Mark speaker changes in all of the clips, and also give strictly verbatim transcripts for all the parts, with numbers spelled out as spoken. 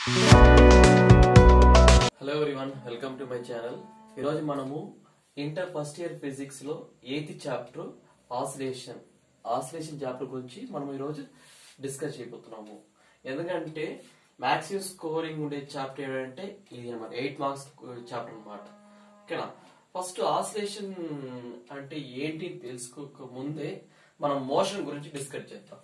Speaker 1: Hello everyone, welcome to my channel. ఈరోజు మనము inter first year physics లో eighth chapter oscillation oscillation chapter గురించి మనం ఈరోజు డిస్కస్ చేయబోతున్నాము. ఎందుకంటే మ్యాక్సిమం స్కోరింగ్ ఉండే చాప్టర్ ఏంటంటే ఇది అనమాట, ఎయిట్ మార్క్స్ చాప్టర్ అనమాట. ఓకేనా? ఫస్ట్ ఆసిలేషన్ అంటే ఏంటి తెలుసుకోక ముందే మనం మోషన్ గురించి డిస్కస్ చేద్దాం.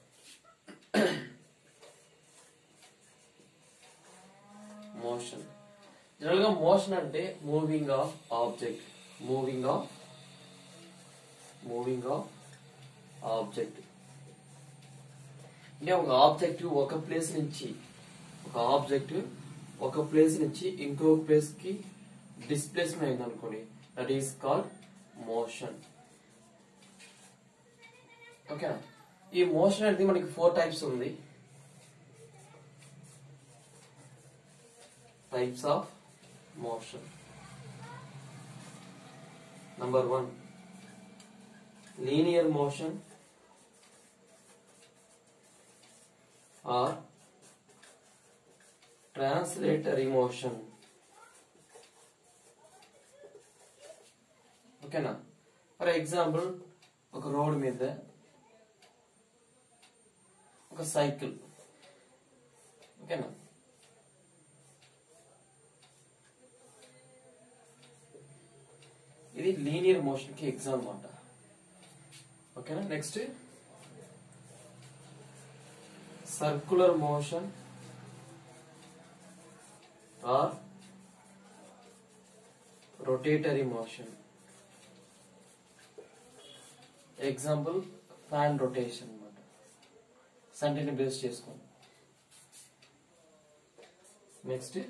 Speaker 1: మోషన్ జనరల్ గా మోషన్ అంటే moving of object moving of moving of object అంటే ఒక ఆబ్జెక్ట్ ఒక ప్లేస్ నుంచి ఒక ఆబ్జెక్ట్ ఒక ప్లేస్ నుంచి ఇంకొక ప్లేస్ కి డిస్ప్లేస్మెంట్ అయింది అనుకోండి, that is called motion. Okay, ఈ మోషన్ అనేది మనకి ఫోర్ టైప్స్ ఉంది. Types of motion. Number one, linear motion or translatory motion. Okay na? For example, ఒక రోడ్ మీద ఒక సైకిల్, ఓకేనా, ఇది లీనియర్ మోషన్ కి ఎగ్జాంపుల్ అన్నమాట. ఓకేనా? Next circular motion or rotatory motion. Example fan rotation అన్నమాట, సంటిని బేస్ చేసుకోండి. Next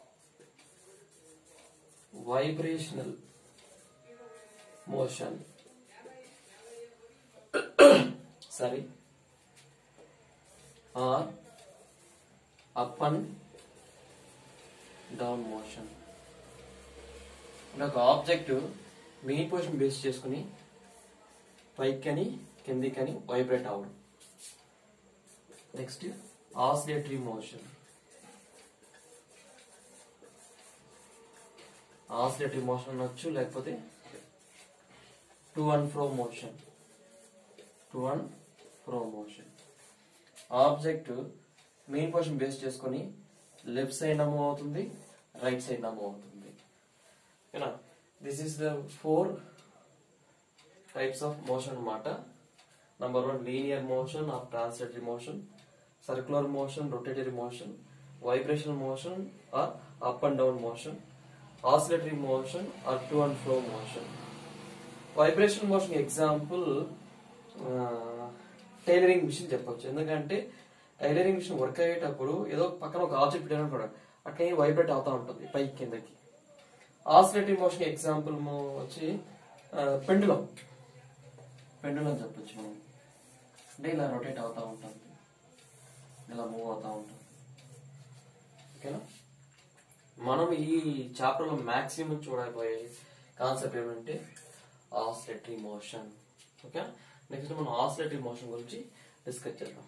Speaker 1: vibrational motion sorry or up and down motion. ఒక ఆబ్జెక్ట్ మెయిన్ పొజిషన్ బేస్ చేసుకుని పైకని కిందికని వైబ్రేట్ అవడం. Next oscillatory motion. Oscillatory motion అనొచ్చు, లేకపోతే to and fro motion. To and fro motion object main position base చేసుకొని left side move అవుతుంది, right side move అవుతుంది. ఓకేనా? This is the four types of motion అన్నమాట. Number one linear motion or translatory motion, circular motion, rotatory motion, vibrational motion or up and down motion, oscillatory motion or to and fro motion. Vibration motion example tailoring machine చెప్పొచ్చు. ఎందుకంటే tailoring machine work అయ్యేటప్పుడు ఏదో పక్కన ఒక object పెట్టాను కూడా అట్లే vibrate అవుతా ఉంటుంది పైకి కిందకి. ఆసిలేటరీ మోషన్ ఎగ్జాంపుల్ వచ్చి పెండులం పెండులం చెప్పొచ్చు మనం. అంటే ఇలా రొటేట్ అవుతా ఉంటుంది, ఇలా మూవ్ అవుతా ఉంటుంది. ఓకేనా? మనం ఈ చాప్టర్ లో మాక్సిమం చూడబోయే కాన్సెప్ట్ ఏమంటే ఆసిలేటరీ మోషన్. ఓకే, నెక్స్ట్ మనం ఆసిలేటరీ మోషన్ గురించి డిస్కస్ చేద్దాం.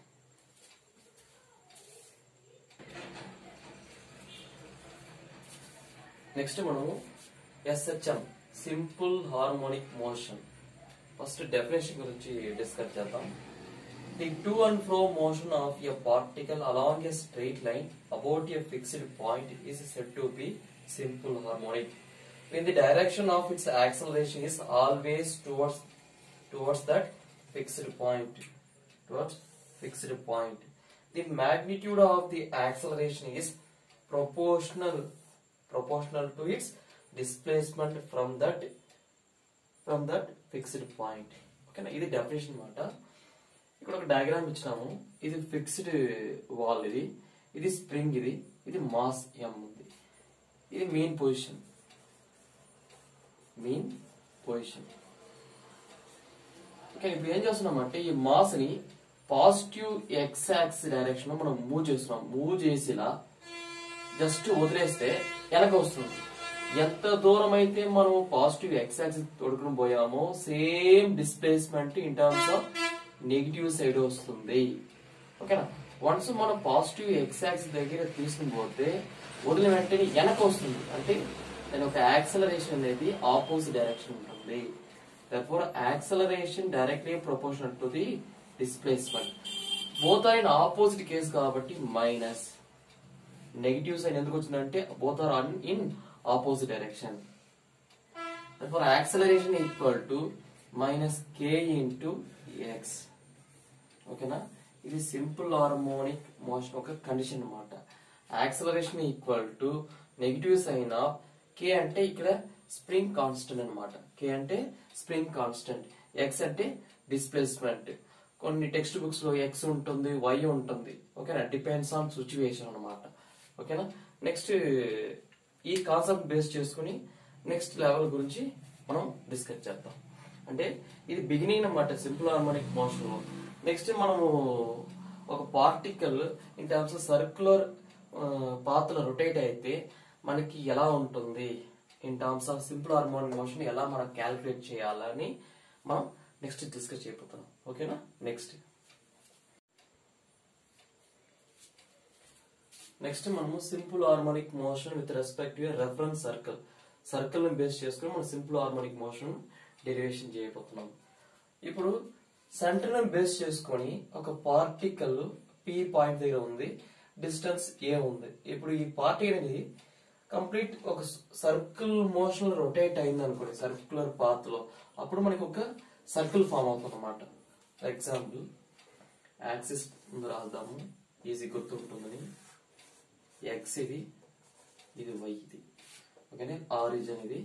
Speaker 1: నెక్స్ట్ మనము SHM simple harmonic motion first definition గురించి డిస్కస్ చేద్దాం. The to and fro motion of a particle along a straight line about a fixed point is said to be simple harmonic when the direction of its acceleration is always towards towards that fixed point towards fixed point. The magnitude of the acceleration is proportional proportional to its displacement from that from that fixed point. ఓకేనా? ఇది definition అన్నమాట. ఇక్కడ ఒక diagram ఇచ్చినాము. ఇది fixed wall, ఇది ఇది spring, ఇది ఇది మాస్ m ఉంది, ఇది main position main position. Okay, ఇప్పుడు ఏం చేస్తున్నామంటే ఈ మాస్ ని పాజిటివ్ ఎక్స్ యాక్సిస్ డైరెక్షన్ లో మనం మూవ్ చేస్తున్నాం. మూవ్ చేసిలా జస్ట్ వదిలేస్తే వెనక వస్తుంది. ఎంత దూరం అయితే మనం పాజిటివ్ ఎక్స్ యాక్సిస్ తొడుకుని పోయామో same displacement in terms of negative side వస్తుంది. ఓకేనా? వన్స్ మనం పాజిటివ్ ఎక్స్ యాక్సిస్ దగ్గర తీసుకుని పోతే వదిలిన వెంటనే వెనక వస్తుంది, అంటే దాని ఒక యాక్సలరేషన్ అనేది ఆపోజిట్ డైరెక్షన్ ఉంటుంది. therefore acceleration directly proportional to the displacement. Both are in opposite case కాబట్టి మైనస్. నెగిటివ్ సైన్ ఎందుకు వచ్చిందంటే both are in opposite direction. therefore acceleration equal to minus K into X. ఓకేనా, ఇది simple harmonic motion ఒక condition అన్నమాట. Acceleration equal to negative sign of K అంటే ఇక్కడ spring constant అన్నమాట. కే అంటే స్ప్రింగ్ కాన్స్టెంట్, ఎక్స్ అంటే డిస్ప్లేస్మెంట్. కొన్ని టెక్స్ట్ బుక్స్ లో ఎక్స్ ఉంటుంది, వై ఉంటుంది. ఓకేనా, డిపెండ్స్ ఆన్ సిచ్యువేషన్ అన్నమాట. ఓకేనా, నెక్స్ట్ ఈ కాన్సెప్ట్ బేస్ చేసుకుని నెక్స్ట్ లెవెల్ గురించి మనం డిస్కస్ చేద్దాం. అంటే ఇది బిగినింగ్ అన్నమాట సింపుల్ హార్మోనిక్ మోషన్ లో. నెక్స్ట్ మనము ఒక particle in terms of circular path లో రొటేట్ అయితే మనకి ఎలా ఉంటుంది, in terms of simple harmonic motion ఎలా మనం క్యాలిక్యులేట్ చేయాలని మనం నెక్స్ట్ డిస్కస్ చేయబోతున్నాం. ఓకేనా, నెక్స్ట్ నెక్స్ట్ మనము simple harmonic motion with respect to reference circle circle ని బేస్ చేసుకుని మనం సింపుల్ హార్మోనిక్ మోషన్ డెరివేషన్ చేయబోతున్నాం. ఇప్పుడు సెంటర్ ని బేస్ చేసుకొని ఒక పార్టికల్ పి పాయింట్ దగ్గర ఉంది, డిస్టెన్స్ ఏ ఉంది. ఇప్పుడు ఈ పార్టికల్ అనేది కంప్లీట్ ఒక సర్కిల్ మోషన్ రొటేట్ అయింది అనుకోండి సర్క్యులర్ పాత్ లో, అప్పుడు మనకి ఒక సర్కిల్ ఫామ్ అవుతుంది అన్నమాట. ఫర్ ఎగ్జాంపుల్ యాక్సిస్ ముందు రాద్దాము, ఈజీ గుర్తుంటుందని. ఎక్స్ ఇది, ఇది వై ఇది. ఓకేనా, ఆరిజిన్ ఇది,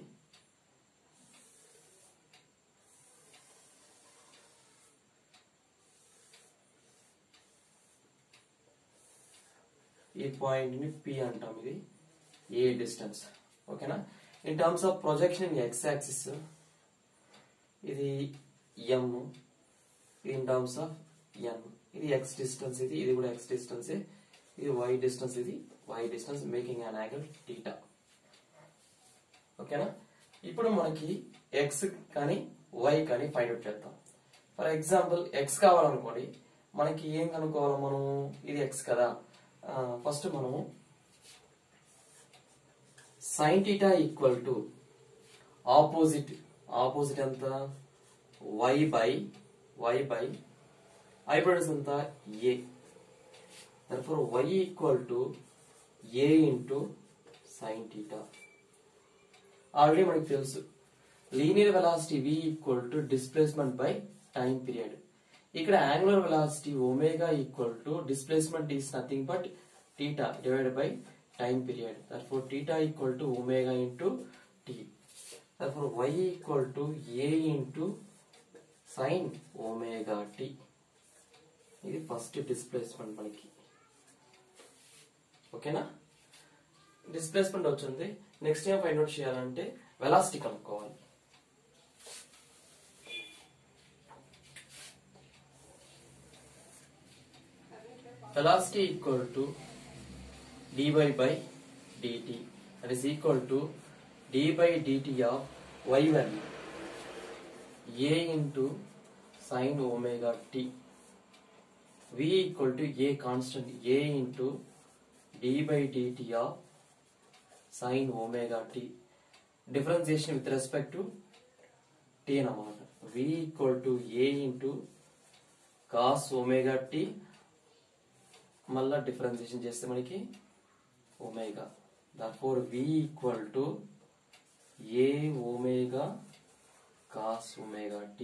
Speaker 1: ఈ పాయింట్ ని పి అంటాం, ఇది ఏ డిస్టెన్స్. ఓకేనా, in terms of projection in X axis ఇది M, in terms of N ఇది ఎక్స్ డిస్టెన్స్, ఇది ఇది కూడా ఎక్స్ డిస్టెన్స్, ఇది వై డిస్టెన్స్, ఇది Y distance, making an angle theta. ఓకేనా, ఇప్పుడు మనకి ఎక్స్ కానీ వై కానీ ఫైండ్ అవుట్ చేద్దాం. ఫర్ ఎగ్జాంపుల్ ఎక్స్ కావాలనుకోండి, మనకి ఏం కనుక్కోవాలి మనం, ఇది ఎక్స్ కదా. ఫస్ట్ మనము sine theta equal to opposite opposite ఎంత Y by why by hypotenuse ఎంత A. therefore y equal to A into sine theta. Already మనకి తెలుసు linear velocity v equal to displacement by time period. ఇక్కడ angular velocity omega equal to displacement is nothing but theta divided by time period. therefore theta equal to omega into T. therefore y equal to A into sine omega T. ఇది first displacement మనకి. ఓకేనా, displacement వచ్చింది. Next ఏం find out చేయాలంటే velocity కనుక్కోవాలి. velocity equal to dy by dt, that is equal to d by dt of y value a into sin omega t. v equal to a constant a into d by dt of sin omega t. Differentiation with respect to t అన్నమాట. v equal to a into cos omega t, మళ్ళా differentiation చేస్తే మనకి omega. therefore v equal to A omega cos omega T.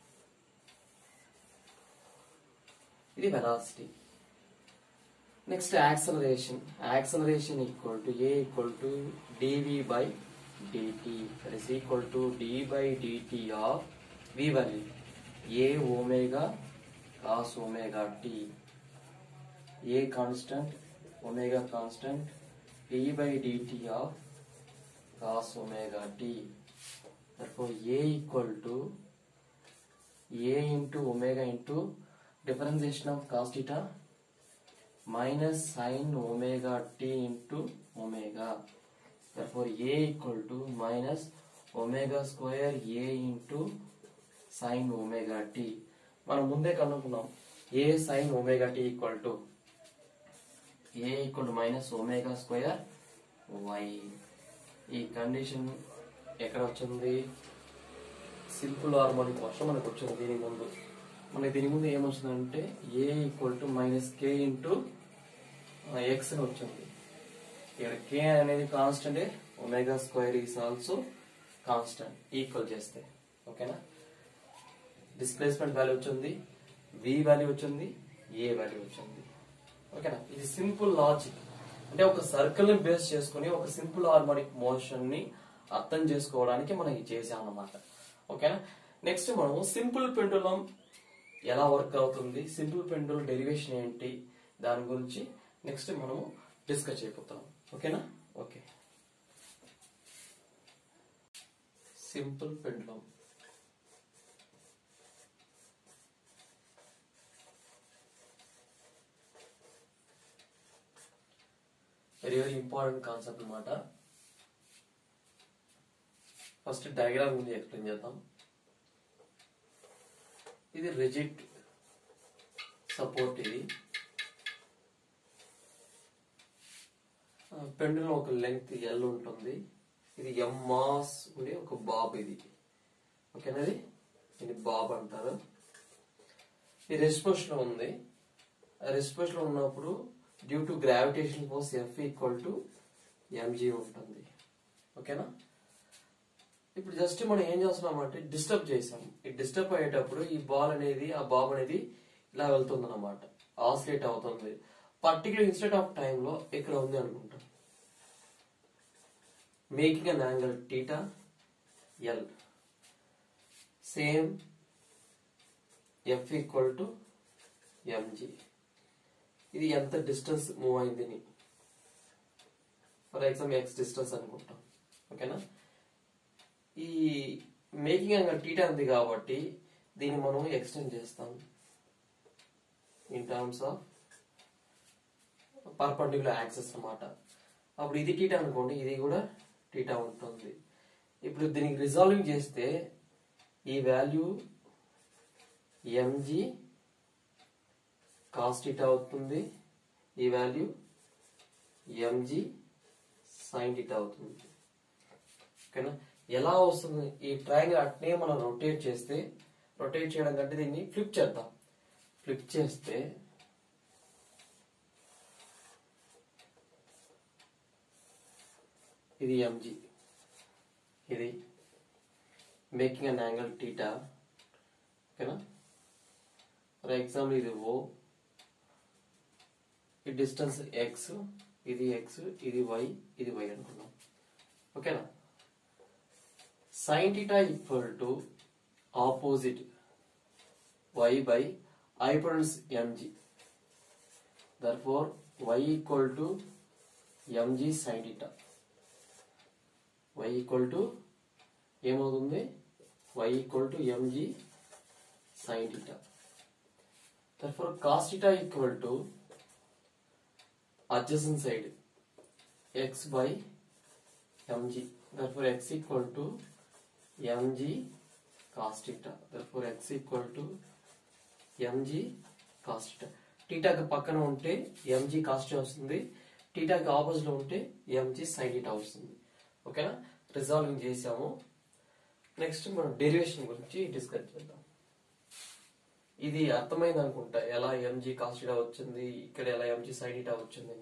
Speaker 1: ఇది velocity. Next acceleration. Acceleration equal to A equal to D V by D T, that is equal to D by D T of V value A omega cos omega T. A constant, omega constant, d by dt of cos omega t. Therefore A equal to A into omega into differentiation of cos theta minus sin omega t into omega. Therefore A equal to minus omega square A into sin omega t. మనం ముందే కనుక్కున్నాం A sin omega t equal to A equal to minus omega square Y. ఈ condition ఎక్కడ వచ్చింది? Simple harmonic motion మనకు వచ్చింది. దీని ముందు మనకి దీని ముందు ఏమొచ్చిందంటే A equal to minus K into X అని వచ్చింది. ఇక్కడ కే అనేది constant, omega square is also constant. Equal చేస్తే ఓకేనా. డిస్ప్లేస్మెంట్ వాల్యూ వచ్చింది, వి వాల్యూ వచ్చింది, ఏ వాల్యూ వచ్చింది. ఓకేనా. ఇది సింపుల్ లాజిక్. అంటే ఒక సర్కిల్ ని బేస్ చేసుకుని ఒక సింపుల్ హార్మోనిక్ మోషన్ ని అర్థం చేసుకోవడానికి మనం ఇది చేసాం అన్నమాట. ఓకేనా. నెక్స్ట్ మనం సింపుల్ పెండులం ఎలా వర్క్ అవుతుంది, సింపుల్ పెండులం డెరివేషన్ ఏంటి, దాని గురించి నెక్స్ట్ మనము డిస్కస్ చేయబోతున్నాం. ఓకేనా. Okay. Simple pendulum very very important concept అన్నమాట. ఫస్ట్ డయాగ్రామ్ గురించి ఎక్స్ప్లెయిన్ చేద్దాం. ఇది రిజిడ్ సపోర్ట్. ఇది పెండులం ఒక లెంగ్త్ ఎల్ ఉంటుంది. ఇది ఎం మాస్ ఉండే ఒక బాబ్. ఇది ఓకేనా. ఇది ఇది బాబ్ అంటారు. ఇది రెస్ట్ పొజిషన్ లో ఉంది. రెస్ట్ పొజిషన్ లో ఉన్నప్పుడు due to gravitation force F equal to MG ఉంటుంది. ఓకేనా. ఇప్పుడు జస్ట్ మనం ఏం చేస్తున్నాం అంటే డిస్టర్బ్ చేసాం. ఈ డిస్టర్బ్ అయ్యేటప్పుడు ఈ బాల్ అనేది ఆ బాబ్ అనేది ఇలా వెళ్తుంది అనమాట, ఆసిలేట్ అవుతుంది. పర్టికులర్ ఇన్స్టెంట్ ఆఫ్ టైమ్ లో ఇక్కడ ఉంది అనుకుంటాం. Making an angle theta L. Same F equal to MG. ఇది ఎంత డిస్టెన్స్ మూవ్ అయింది, ఫర్ ఎగ్జాంపుల్ ఎక్స్ డిస్టెన్స్ అనుకుంటాం. ఓకేనా. ఈ మేకింగ్ యాంగిల్ టీటా ఉంది కాబట్టి దీన్ని మనం ఎక్స్టెండ్ చేస్తాం in terms of perpendicular axis అన్నమాట. అప్పుడు ఇది టీటా అనుకోండి, ఇది కూడా టీటా ఉంటుంది. ఇప్పుడు దీనికి రిజాల్వింగ్ చేస్తే ఈ వాల్యూ ఎంజీ కాస్ టీటా అవుతుంది, ఈ వాల్యూ ఎంజీ సైన్ టీటా అవుతుంది. ఓకేనా. ఎలా వస్తుంది? ఈ ట్రయాంగిల్ అట్నే మనం రొటేట్ చేస్తే, రొటేట్ చేయడం కంటే దీన్ని ఫ్లిప్ చేద్దాం. ఫ్లిప్ చేస్తే ఇది ఎంజీ, ఇది మేకింగ్ అన్ యాంగిల్ టీటా. ఓకేనా. ఫర్ ఎగ్జాంపుల్ ఇది ఓ, ఈ డిస్టెన్స్ ఎక్స్, ఇది ఎక్స్, ఇది వై, ఇది వై అనుకున్నాం. ఓకేనా. sin theta equal to opposite y by hypotenuse mg. Therefore y equal to mg sin theta. y equal to ఏమవుతుంది? y equal to mg sin theta. Therefore cos theta equal to adjacent side x by mg. Therefore x equal to mg cos theta. Therefore x equal to mg cos theta. theta కి పక్కన ఉంటే mg cos theta వస్తుంది, theta కి opposite లో ఉంటే mg sin theta వస్తుంది. ఓకేనా. Resolving చేసాము. నెక్స్ట్ మనం డెరివేషన్ గురించి డిస్కస్ చేద్దాం. ఇది అర్థమైంది అనుకుంటా, ఎలా mg cos theta వచ్చింది, ఇక్కడ ఎలా mg sin theta వచ్చింది.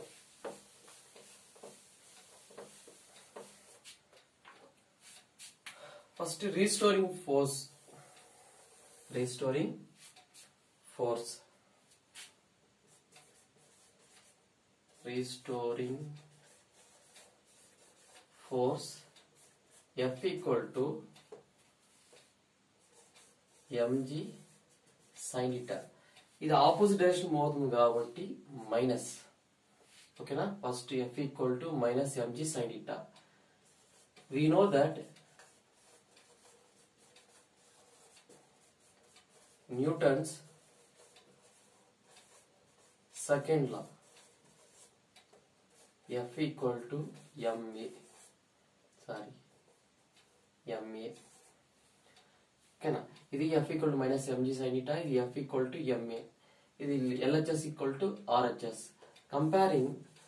Speaker 1: First restoring force. Restoring force restoring force F equal to MG sine theta. ఇది ఆపోజిట్ డైరెక్షన్ పోతుంది కాబట్టి మైనస్. ఓకేనా. First F equal to minus MG sine theta. We know that Newton's second law, F equal to ma. Sorry, ma. ఓకేనా. ఇది F equal to minus mg sin theta, ఇది F equal to ma. ఇది L H S equal to R H S. Comparing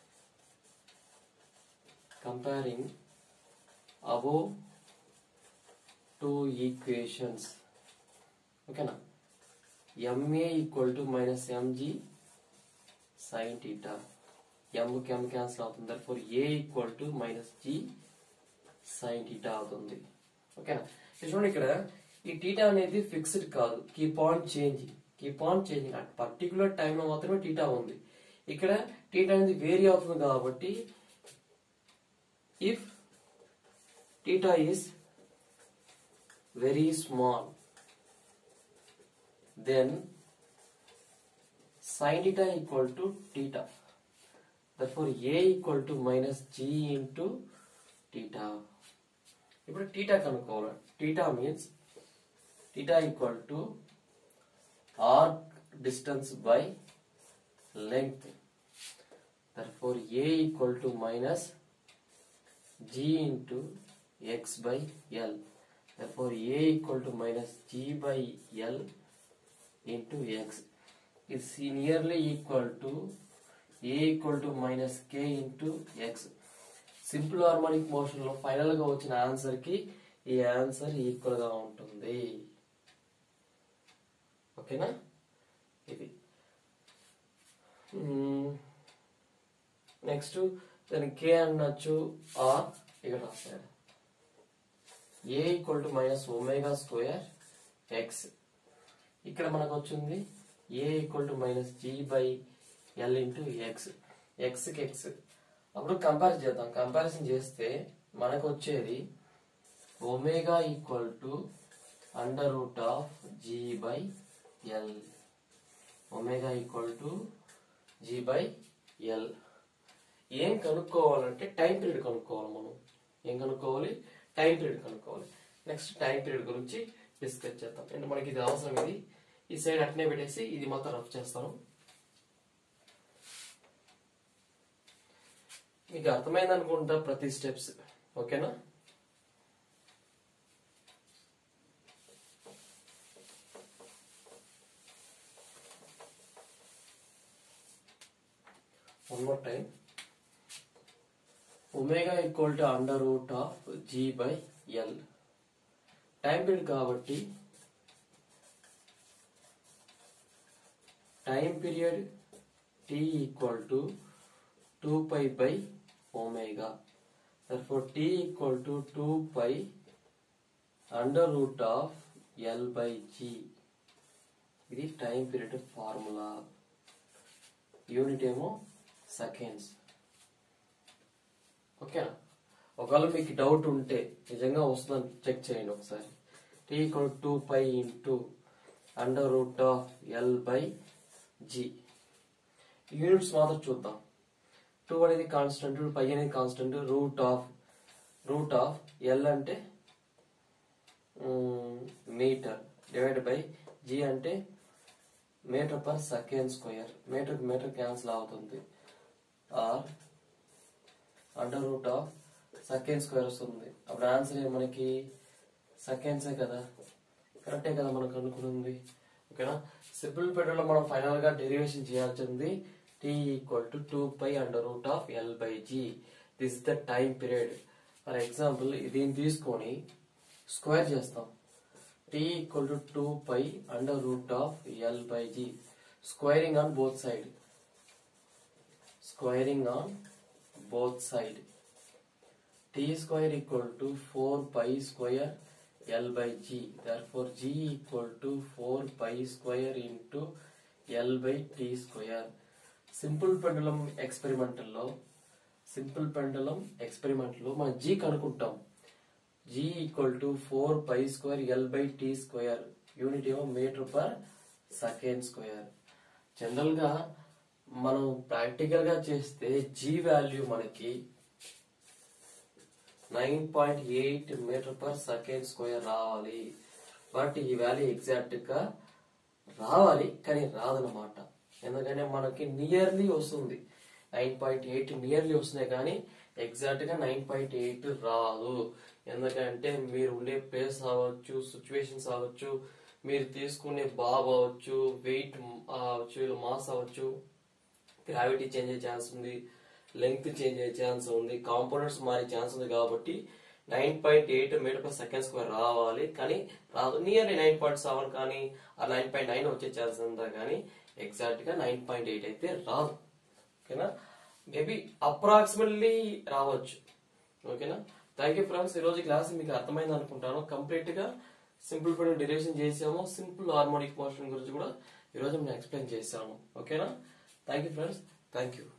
Speaker 1: comparing above two equations. Okay na? Ma equal to minus mg sin theta. M కి m cancel అవుతుంది. Therefore a equal to minus g sin theta అవుతుంది. ఓకేనా? చూడండి ఇక్కడ ఈ theta అనేది fixed కాదు. Keep on changing. Keep on changing. At particular time లో మాత్రమే theta ఉంది. ఇక్కడ theta అనేది వేరీ అవుతుంది కాబట్టి if theta is very small, then sin theta equal to theta. Therefore a equal to minus g into theta. ఇప్పుడు theta కనుక్కోవాలి. theta means theta equal to arc distance by length. Therefore a equal to minus g into x by L. Therefore a equal to minus g by L into x is nearly equal to a equal to minus k into x. Simple harmonic motion లో final గా వచ్చిన answer కి ఈ answer equal గా ఉంటుంది. ఓకేనా? ఇది next దాని కే అనొచ్చు ఆర్ ఇక్కడ రాస్తాడు a equal to minus omega square X. ఇక్కడ మనకు వచ్చింది a equal to minus G by L into X. X కి ఎక్స్ అప్పుడు కంపేర్ చేద్దాం. కంపారిజన్ చేస్తే మనకు వచ్చేది omega equal to under root of G by L. Omega equal to G by L. ఏం కనుక్కోవాలంటే టైం పీరియడ్ కనుక్కోవాలి. మనం ఏం కనుక్కోవాలి? టైం పీరియడ్ కనుక్కోవాలి. నెక్స్ట్ టైం పీరియడ్ గురించి డిస్కస్ చేద్దాం. అంటే మనకి ఇది అవసరం. ఇది ఈ సైడ్ అట్నే పెట్టేసి ఇది మొత్తం రఫ్ చేస్తాను. మీకు అర్థమైంది అనుకుంటా ప్రతి స్టెప్స్. ఓకేనా? One more time. Omega equal to under root of G by L. Time period కాబట్టి time period T equal to two pi by omega. therefore t equal to two pi under root of L by G. ఇది time period formula. Unit ఏమో seconds. ఓకేనా? ఒకవేళ మీకు doubt ఉంటే నిజంగా వస్తుందని check చేయండి ఒకసారి. T equal two pi into under root of L by G. Units మాత్రం చూద్దాం. టూ అనేది కాన్స్టెంట్, పై అనేది constant. Root of root of L అంటే మీటర్ డివైడ్ బై జీ అంటే metre per second square. Metre metre cancel అవుతుంది. Or under root of second square వస్తుంది. అప్పుడు answer ఏ మనకి సెకండ్సే కదా. కరెక్టే కదా మనకు అనుకున్నది. ఓకేనా? సింపుల్ పీరియడ్ లో మనం ఫైనల్ గా డెరివేషన్ చేయాల్సింది t equal to two pi under root of L by G. This the time period. For example దీన్ని తీసుకొని స్క్వేర్ చేస్తాం. t equal to two pi under root of L by G. Squaring on both side. Squaring on both side. T square equal to four pi square L by G. Therefore G equal to four pi square into L by T square. Simple pendulum experimental లో simple pendulum experiment లో మనం G కనుక్కుంటాం. G equal to four pi square L by T square. Unit ఏమో metre per second square. General గా మనం practical గా చేస్తే G value మనకి nine point eight metre per second square రావాలి. బట్ ఈ వాల్యూ ఎగ్జాక్ట్ గా రావాలి కానీ రాదనమాట. ఎందుకంటే మనకి నియర్లీ వస్తుంది. నైన్ పాయింట్ ఎయిట్ నియర్లీ వస్తున్నాయి కానీ ఎగ్జాక్ట్ గా నైన్ పాయింట్ ఎయిట్ రాదు. ఎందుకంటే మీరు ఉండే ప్లేస్ అవ్వచ్చు, సిచ్యువేషన్స్ అవ్వచ్చు, మీరు తీసుకునే బాబ్ అవ్వచ్చు, వెయిట్ అవ్వచ్చు, మాస్ అవ్వచ్చు, గ్రావిటీ చేంజ్ అయ్యే ఛాన్స్ ఉంది, లెంగ్త్ చేంజ్ అయ్యే ఛాన్స్ ఉంది, కాంపోనెంట్స్ మారే ఛాన్స్ ఉంది. కాబట్టి nine point eight metre per second square రావాలి, కానీ రాదు. నియర్లీ నైన్ పాయింట్ సెవెన్ కానీ ఆ నైన్ పాయింట్ నైన్ వచ్చే ఛాన్స్ ఉందా, కానీ ఎగ్జాక్ట్ గా నైన్ పాయింట్ ఎయిట్ అయితే రాదు. ఓకేనా, మేబీ అప్రాక్సిమేట్లీ రావచ్చు. ఓకేనా, థ్యాంక్ యూ ఫ్రెండ్స్. ఈ రోజు క్లాస్ మీకు అర్థమైంది అనుకుంటాను. కంప్లీట్ గా సింపుల్ పడి డెరివేషన్ చేసాము. సింపుల్ హార్మోనిక్ మోషన్ గురించి కూడా ఈ రోజు నేను ఎక్స్ప్లెయిన్ చేశాను. ఓకేనా, thank you friends, thank you.